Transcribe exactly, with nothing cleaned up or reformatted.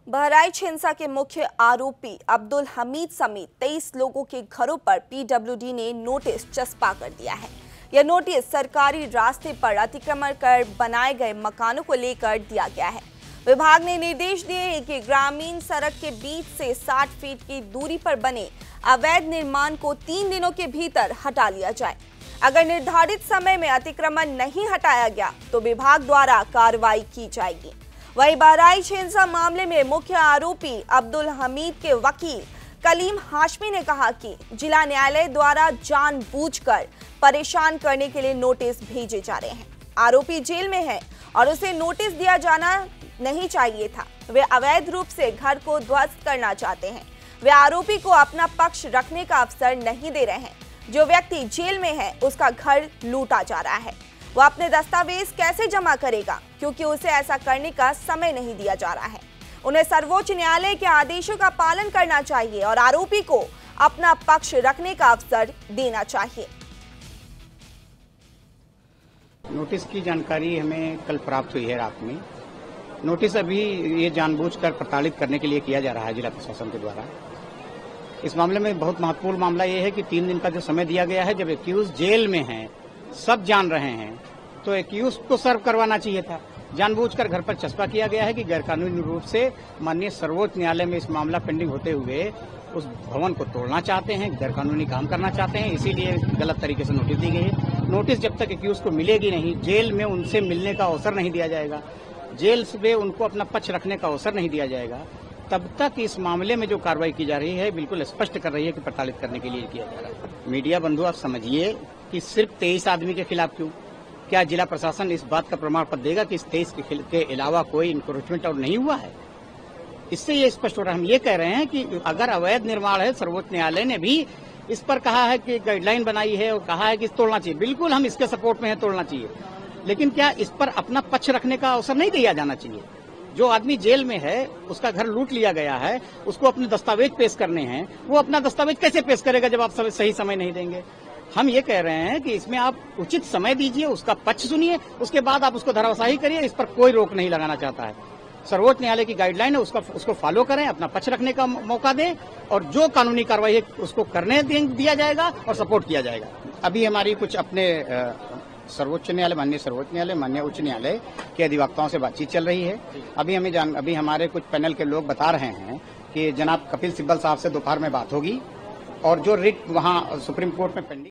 बहराइच हिंसा के मुख्य आरोपी अब्दुल हमीद समेत तेईस लोगों के घरों पर पीडब्ल्यूडी ने नोटिस चस्पा कर दिया है। यह नोटिस सरकारी रास्ते पर अतिक्रमण कर बनाए गए मकानों को लेकर दिया गया है। विभाग ने निर्देश दिए हैं कि ग्रामीण सड़क के बीच से साठ फीट की दूरी पर बने अवैध निर्माण को तीन दिनों के भीतर हटा लिया जाए। अगर निर्धारित समय में अतिक्रमण नहीं हटाया गया तो विभाग द्वारा कार्रवाई की जाएगी। वहीं बहराइच हिंसा मामले में मुख्य आरोपी अब्दुल हमीद के वकील कलीम हाशमी ने कहा कि जिला न्यायालय द्वारा जानबूझकर परेशान करने के लिए नोटिस भेजे जा रहे हैं। आरोपी जेल में है और उसे नोटिस दिया जाना नहीं चाहिए था। वे अवैध रूप से घर को ध्वस्त करना चाहते हैं। वे आरोपी को अपना पक्ष रखने का अवसर नहीं दे रहे हैं। जो व्यक्ति जेल में है उसका घर लूटा जा रहा है। वो अपने दस्तावेज कैसे जमा करेगा, क्योंकि उसे ऐसा करने का समय नहीं दिया जा रहा है। उन्हें सर्वोच्च न्यायालय के आदेशों का पालन करना चाहिए और आरोपी को अपना पक्ष रखने का अवसर देना चाहिए। नोटिस की जानकारी हमें कल प्राप्त हुई है रात में। नोटिस अभी ये जानबूझकर प्रताड़ित करने के लिए किया जा रहा है जिला प्रशासन के द्वारा। इस मामले में बहुत महत्वपूर्ण मामला ये है कि तीन दिन का जो समय दिया गया है, जब एक्यूज जेल में है, सब जान रहे हैं, तो एक्यूज को सर्व करवाना चाहिए था। जानबूझकर घर पर चस्पा किया गया है कि गैरकानूनी रूप से माननीय सर्वोच्च न्यायालय में इस मामला पेंडिंग होते हुए उस भवन को तोड़ना चाहते हैं, गैरकानूनी काम करना चाहते हैं। इसीलिए गलत तरीके से नोटिस दी गई है। नोटिस जब तक एक्यूज को मिलेगी नहीं, जेल में उनसे मिलने का अवसर नहीं दिया जाएगा, जेल में उनको अपना पक्ष रखने का अवसर नहीं दिया जाएगा, तब तक इस मामले में जो कार्रवाई की जा रही है बिल्कुल स्पष्ट कर रही है कि प्रताड़ित करने के लिए किया जा रहा है। मीडिया बंधु, आप समझिए कि सिर्फ तेईस आदमी के खिलाफ क्यों? क्या जिला प्रशासन इस बात का प्रमाण पत्र देगा कि इस तेईस के, के अलावा कोई इंक्रोचमेंट और नहीं हुआ है? इससे ये स्पष्ट हो रहा है। हम ये कह रहे हैं कि अगर अवैध निर्माण है, सर्वोच्च न्यायालय ने भी इस पर कहा है कि गाइडलाइन बनाई है और कहा है कि तोड़ना चाहिए। बिल्कुल हम इसके सपोर्ट में है, तोड़ना चाहिए, लेकिन क्या इस पर अपना पक्ष रखने का अवसर नहीं दिया जाना चाहिए? जो आदमी जेल में है, उसका घर लूट लिया गया है, उसको अपने दस्तावेज पेश करने हैं, वो अपना दस्तावेज कैसे पेश करेगा जब आप सही समय नहीं देंगे? हम ये कह रहे हैं कि इसमें आप उचित समय दीजिए, उसका पक्ष सुनिए, उसके बाद आप उसको धराशायी करिए। इस पर कोई रोक नहीं लगाना चाहता है। सर्वोच्च न्यायालय की गाइडलाइन है, उसका उसको फॉलो करें, अपना पक्ष रखने का मौका दें और जो कानूनी कार्रवाई है उसको करने दिया जाएगा और सपोर्ट किया जाएगा। अभी हमारी कुछ अपने सर्वोच्च न्यायालय, माननीय सर्वोच्च न्यायालय, माननीय उच्च न्यायालय के अधिवक्ताओं से बातचीत चल रही है। अभी हमें जान अभी हमारे कुछ पैनल के लोग बता रहे हैं कि जनाब कपिल सिब्बल साहब से दोपहर में बात होगी और जो रिट वहाँ सुप्रीम कोर्ट में पेंडिंग